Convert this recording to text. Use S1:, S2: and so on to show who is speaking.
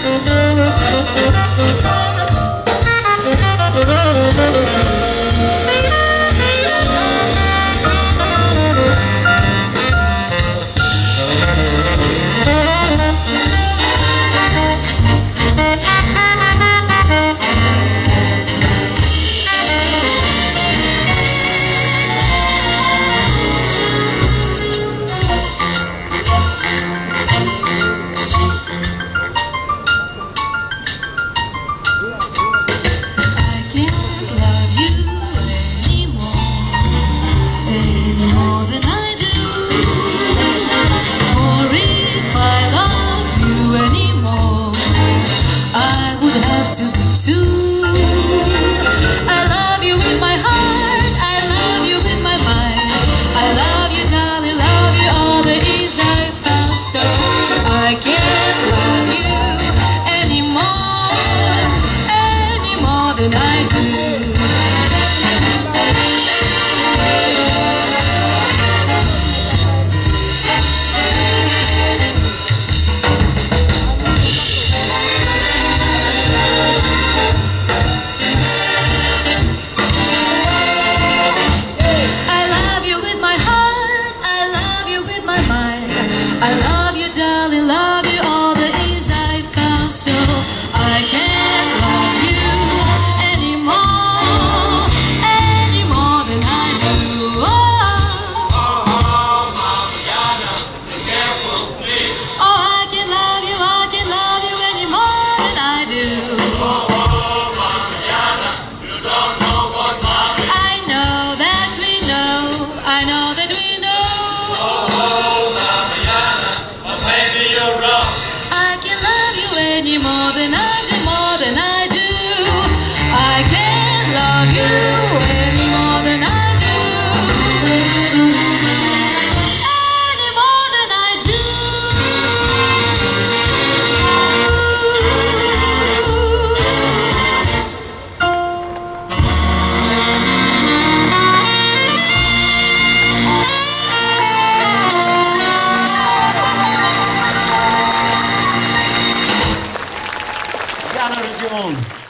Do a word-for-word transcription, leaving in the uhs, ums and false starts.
S1: I love you, darling, love you, all the ease I found, so I can't love you anymore, any more than I do. Oh,
S2: oh, Mariana, be careful, please.
S1: Oh, I can love you, I can love you any more than I do.
S2: Oh, oh, Mariana, you don't know what love is.
S1: I know that we know, I know that we know. Any more than I do, more than I do. I can't love you any more than I do. Any more than I do.
S3: Piano Region.